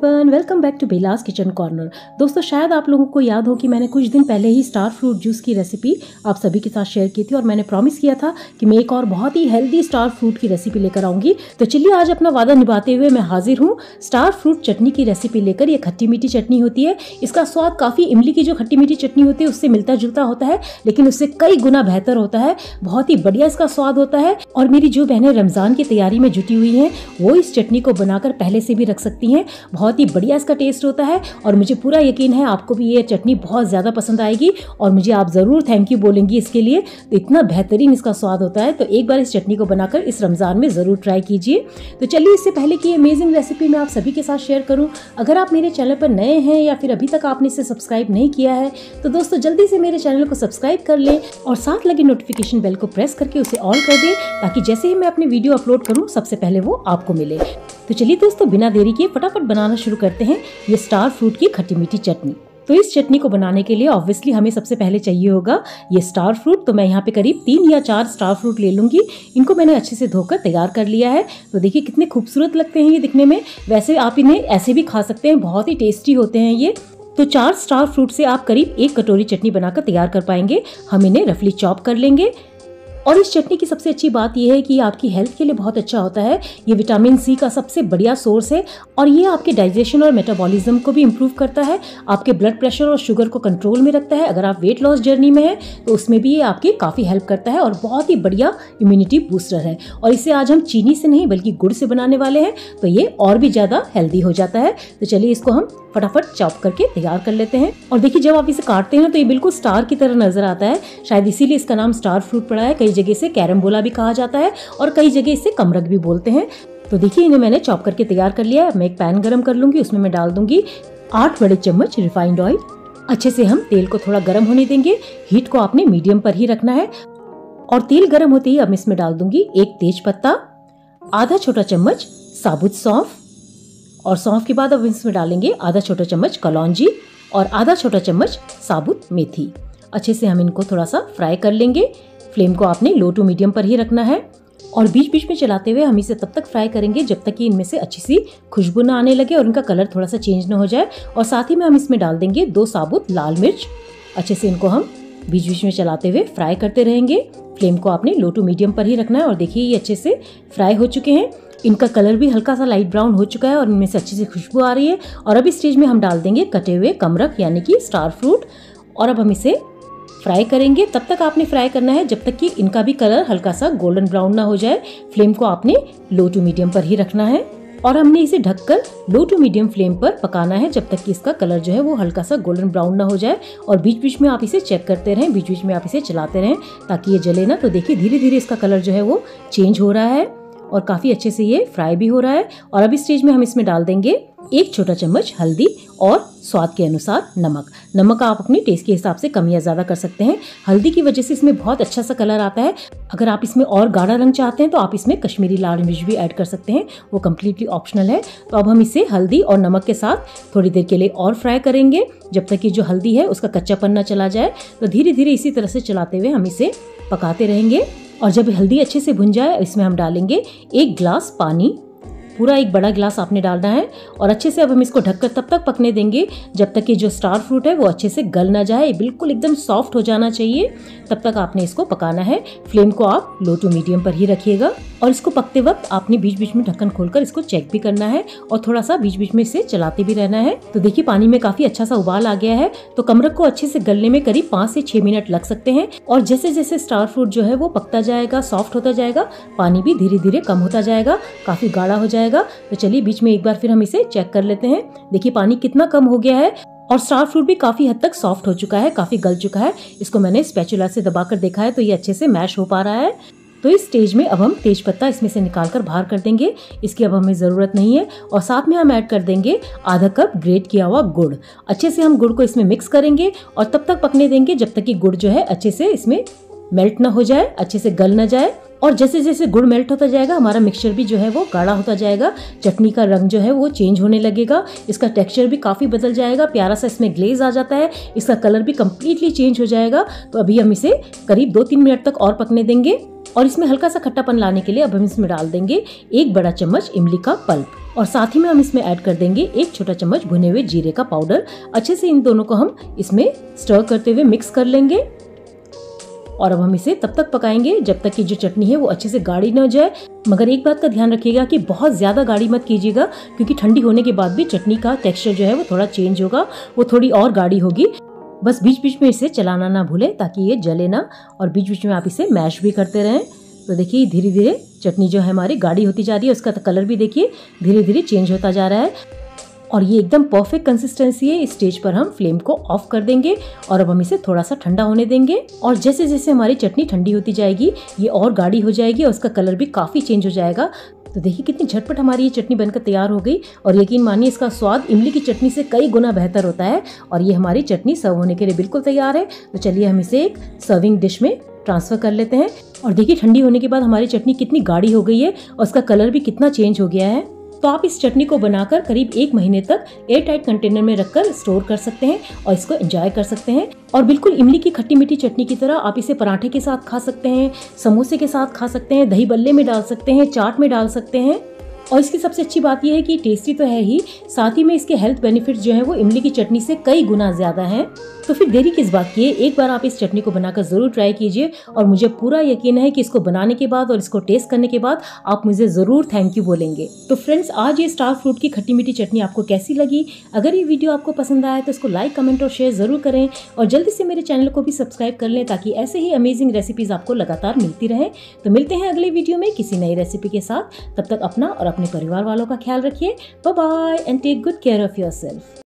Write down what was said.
Everyone, welcome back to Bela's kitchen corner. दोस्तों, शायद आप लोगों को याद हो कि मैंने कुछ दिन पहले ही स्टार फ्रूट जूस की रेसिपी आप सभी के साथ शेयर की थी और मैंने प्रॉमिस किया था कि मैं एक और बहुत ही हेल्दी स्टार फ्रूट की रेसिपी लेकर आऊंगी। तो चलिए आज अपना वादा निभाते हुए मैं हाजिर हूँ स्टार फ्रूट चटनी की रेसिपी लेकर। ये खट्टी मीठी चटनी होती है। इसका स्वाद काफ़ी इमली की जो खट्टी मीठी चटनी होती है उससे मिलता जुलता होता है, लेकिन उससे कई गुना बेहतर होता है। बहुत ही बढ़िया इसका स्वाद होता है और मेरी जो बहनें रमज़ान की तैयारी में जुटी हुई हैं वो इस चटनी को बनाकर पहले से भी रख सकती हैं। बहुत ही बढ़िया इसका टेस्ट होता है और मुझे पूरा यकीन है आपको भी ये चटनी बहुत ज़्यादा पसंद आएगी और मुझे आप ज़रूर थैंक यू बोलेंगी इसके लिए। तो इतना बेहतरीन इसका स्वाद होता है, तो एक बार इस चटनी को बनाकर इस रमज़ान में ज़रूर ट्राई कीजिए। तो चलिए, इससे पहले कि ये अमेजिंग रेसिपी मैं आप सभी के साथ शेयर करूँ, अगर आप मेरे चैनल पर नए हैं या फिर अभी तक आपने इसे सब्सक्राइब नहीं किया है तो दोस्तों जल्दी से मेरे चैनल को सब्सक्राइब कर लें और साथ लगे नोटिफिकेशन बेल को प्रेस करके उसे ऑल कर दें ताकि जैसे ही मैं अपनी वीडियो अपलोड करूँ सबसे पहले वो आपको मिले। तो चलिए दोस्तों, बिना देरी किए फटाफट बनाना शुरू करते हैं ये स्टार फ्रूट की खट्टी मीठी चटनी। तो इस चटनी को बनाने के लिए ऑब्वियसली हमें सबसे पहले चाहिए होगा ये स्टार फ्रूट। तो मैं यहाँ पे करीब 3 या 4 स्टार फ्रूट ले लूंगी। इनको मैंने अच्छे से धोकर तैयार कर लिया है। तो देखिए कितने खूबसूरत लगते हैं ये दिखने में। वैसे आप इन्हें ऐसे भी खा सकते हैं, बहुत ही टेस्टी होते हैं ये। तो 4 स्टार फ्रूट से आप करीब 1 कटोरी चटनी बनाकर तैयार कर पाएंगे। हम इन्हें रफली चॉप कर लेंगे। और इस चटनी की सबसे अच्छी बात यह है कि ये आपकी हेल्थ के लिए बहुत अच्छा होता है। ये विटामिन सी का सबसे बढ़िया सोर्स है और ये आपके डाइजेशन और मेटाबॉलिज्म को भी इम्प्रूव करता है। आपके ब्लड प्रेशर और शुगर को कंट्रोल में रखता है। अगर आप वेट लॉस जर्नी में हैं तो उसमें भी ये आपकी काफ़ी हेल्प करता है और बहुत ही बढ़िया इम्यूनिटी बूस्टर है। और इसे आज हम चीनी से नहीं बल्कि गुड़ से बनाने वाले हैं, तो ये और भी ज़्यादा हेल्दी हो जाता है। तो चलिए इसको हम फटाफट चॉप करके तैयार कर लेते हैं। और देखिए जब आप इसे काटते हैं तो ये बिल्कुल स्टार की तरह नजर आता है। शायद इसीलिए इसका नाम स्टार फ्रूट पड़ा है। कई जगह इसे कैरम्बोला भी कहा जाता है और कई जगह इसे कमरक भी बोलते हैं। तो देखिए इन्हें मैंने चॉप करके तैयार कर लिया है। मैं एक पैन गरम कर लूंगी, उसमें मैं डाल दूंगी 8 बड़े चम्मच रिफाइंड ऑयल। अच्छे से हम तेल को थोड़ा गर्म होने देंगे। हीट को आपने मीडियम पर ही रखना है। और तेल गर्म होते ही अब इसमें डाल दूंगी 1 तेज पत्ता, आधा छोटा चम्मच साबुत सौंफ और सौंफ के बाद अब इसमें डालेंगे आधा छोटा चम्मच कलौंजी और आधा छोटा चम्मच साबुत मेथी। अच्छे से हम इनको थोड़ा सा फ्राई कर लेंगे। फ्लेम को आपने लो टू मीडियम पर ही रखना है और बीच बीच में चलाते हुए हम इसे तब तक फ्राई करेंगे जब तक कि इनमें से अच्छी सी खुशबू ना आने लगे और इनका कलर थोड़ा सा चेंज ना हो जाए। और साथ ही में हम इसमें डाल देंगे 2 साबुत लाल मिर्च। अच्छे से इनको हम बीच बीच में चलाते हुए फ्राई करते रहेंगे। फ्लेम को आपने लो टू मीडियम पर ही रखना है। और देखिए ये अच्छे से फ्राई हो चुके हैं। इनका कलर भी हल्का सा लाइट ब्राउन हो चुका है और इनमें से अच्छी सी खुशबू आ रही है। और अब इस स्टेज में हम डाल देंगे कटे हुए कमरक यानी कि स्टार फ्रूट और अब हम इसे फ्राई करेंगे। तब तक आपने फ्राई करना है जब तक कि इनका भी कलर हल्का सा गोल्डन ब्राउन ना हो जाए। फ्लेम को आपने लो टू मीडियम पर ही रखना है और हमने इसे ढककर लो टू मीडियम फ्लेम पर पकाना है जब तक कि इसका कलर जो है वो हल्का सा गोल्डन ब्राउन ना हो जाए। और बीच बीच में आप इसे चेक करते रहें, बीच बीच में आप इसे चलाते रहें ताकि ये जले ना। तो देखिए धीरे धीरे इसका कलर जो है वो चेंज हो रहा है और काफ़ी अच्छे से ये फ्राई भी हो रहा है। और अब इस स्टेज में हम इसमें डाल देंगे 1 छोटा चम्मच हल्दी और स्वाद के अनुसार नमक। नमक आप अपने टेस्ट के हिसाब से कम या ज़्यादा कर सकते हैं। हल्दी की वजह से इसमें बहुत अच्छा सा कलर आता है। अगर आप इसमें और गाढ़ा रंग चाहते हैं तो आप इसमें कश्मीरी लाल मिर्च भी ऐड कर सकते हैं, वो कम्प्लीटली ऑप्शनल है। तो अब हम इसे हल्दी और नमक के साथ थोड़ी देर के लिए और फ्राई करेंगे जब तक कि जो हल्दी है उसका कच्चापन ना चला जाए। तो धीरे धीरे इसी तरह से चलाते हुए हम इसे पकाते रहेंगे। और जब हल्दी अच्छे से भुन जाए इसमें हम डालेंगे 1 गिलास पानी। पूरा 1 बड़ा गिलास आपने डालना है और अच्छे से अब हम इसको ढककर तब तक पकने देंगे जब तक कि जो स्टार फ्रूट है वो अच्छे से गल ना जाए। बिल्कुल एकदम सॉफ्ट हो जाना चाहिए, तब तक आपने इसको पकाना है। फ्लेम को आप लो टू मीडियम पर ही रखिएगा और इसको पकते वक्त आपने बीच बीच में ढक्कन खोलकर इसको चेक भी करना है और थोड़ा सा बीच बीच में इसे चलाते भी रहना है। तो देखिए पानी में काफी अच्छा सा उबाल आ गया है। तो कमरक को अच्छे से गलने में करीब 5 से 6 मिनट लग सकते हैं। और जैसे जैसे स्टार फ्रूट जो है वो पकता जाएगा, सॉफ्ट होता जाएगा, पानी भी धीरे धीरे कम होता जाएगा, काफी गाढ़ा हो जाएगा। तो चलिए बीच में एक बार फिर हम इसे चेक कर लेते हैं। देखिए पानी कितना कम हो गया है और स्टार फ्रूट भी काफी हद तक सॉफ्ट हो चुका है, काफी गल चुका है। इसको मैंने स्पैचुला से दबाकर देखा है तो ये अच्छे से मैश हो पा रहा है। तो इस स्टेज में अब हम तेज पत्ता इसमें से निकालकर बाहर कर देंगे, इसकी अब हमें ज़रूरत नहीं है। और साथ में हम ऐड कर देंगे आधा कप ग्रेट किया हुआ गुड़। अच्छे से हम गुड़ को इसमें मिक्स करेंगे और तब तक पकने देंगे जब तक कि गुड़ जो है अच्छे से इसमें मेल्ट ना हो जाए, अच्छे से गल ना जाए। और जैसे जैसे गुड़ मेल्ट होता जाएगा हमारा मिक्सचर भी जो है वो गाढ़ा होता जाएगा। चटनी का रंग जो है वो चेंज होने लगेगा, इसका टेक्सचर भी काफ़ी बदल जाएगा, प्यारा सा इसमें ग्लेज आ जाता है, इसका कलर भी कम्प्लीटली चेंज हो जाएगा। तो अभी हम इसे करीब 2-3 मिनट तक और पकने देंगे। और इसमें हल्का सा खट्टापन लाने के लिए अब हम इसमें डाल देंगे 1 बड़ा चम्मच इमली का पल्प और साथ ही में हम इसमें ऐड कर देंगे 1 छोटा चम्मच भुने हुए जीरे का पाउडर। अच्छे से इन दोनों को हम इसमें स्टर करते हुए मिक्स कर लेंगे और अब हम इसे तब तक पकाएंगे जब तक कि जो चटनी है वो अच्छे से गाढ़ी न हो जाए। मगर एक बात का ध्यान रखिएगा कि बहुत ज्यादा गाढ़ी मत कीजिएगा, क्योंकि ठंडी होने के बाद भी चटनी का टेक्सचर जो है वो थोड़ा चेंज होगा, वो थोड़ी और गाढ़ी होगी। बस बीच बीच में इसे चलाना ना भूलें ताकि ये जले ना, और बीच बीच में आप इसे मैश भी करते रहें। तो देखिए धीरे धीरे चटनी जो है हमारी गाढ़ी होती जा रही है, उसका कलर भी देखिए धीरे धीरे चेंज होता जा रहा है और ये एकदम परफेक्ट कंसिस्टेंसी है। इस स्टेज पर हम फ्लेम को ऑफ कर देंगे और अब हम इसे थोड़ा सा ठंडा होने देंगे। और जैसे जैसे हमारी चटनी ठंडी होती जाएगी ये और गाढ़ी हो जाएगी और उसका कलर भी काफी चेंज हो जाएगा। तो देखिए कितनी झटपट हमारी ये चटनी बनकर तैयार हो गई और यकीन मानिए इसका स्वाद इमली की चटनी से कई गुना बेहतर होता है। और ये हमारी चटनी सर्व होने के लिए बिल्कुल तैयार है। तो चलिए हम इसे एक सर्विंग डिश में ट्रांसफर कर लेते हैं। और देखिए ठंडी होने के बाद हमारी चटनी कितनी गाढ़ी हो गई है और उसका कलर भी कितना चेंज हो गया है। तो आप इस चटनी को बनाकर करीब 1 महीने तक एयर टाइट कंटेनर में रखकर स्टोर कर सकते हैं और इसको एंजॉय कर सकते हैं। और बिल्कुल इमली की खट्टी मीठी चटनी की तरह आप इसे पराठे के साथ खा सकते हैं, समोसे के साथ खा सकते हैं, दही बल्ले में डाल सकते हैं, चाट में डाल सकते हैं। और इसकी सबसे अच्छी बात यह है कि टेस्टी तो है ही, साथ ही में इसके हेल्थ बेनिफिट्स जो है वो इमली की चटनी से कई गुना ज्यादा हैं। तो फिर देरी किस बात की है, एक बार आप इस चटनी को बनाकर जरूर ट्राई कीजिए और मुझे पूरा यकीन है कि इसको बनाने के बाद और इसको टेस्ट करने के बाद आप मुझे जरूर थैंक यू बोलेंगे। तो फ्रेंड्स, आज ये स्टार फ्रूट की खट्टी मीठी चटनी आपको कैसी लगी? अगर ये वीडियो आपको पसंद आया तो इसको लाइक, कमेंट और शेयर जरूर करें और जल्दी से मेरे चैनल को भी सब्सक्राइब कर लें ताकि ऐसे ही अमेजिंग रेसिपीज आपको लगातार मिलती रहे। तो मिलते हैं अगले वीडियो में किसी नई रेसिपी के साथ। तब तक अपना और अपने परिवार वालों का ख्याल रखिए। Bye bye and take good care of yourself.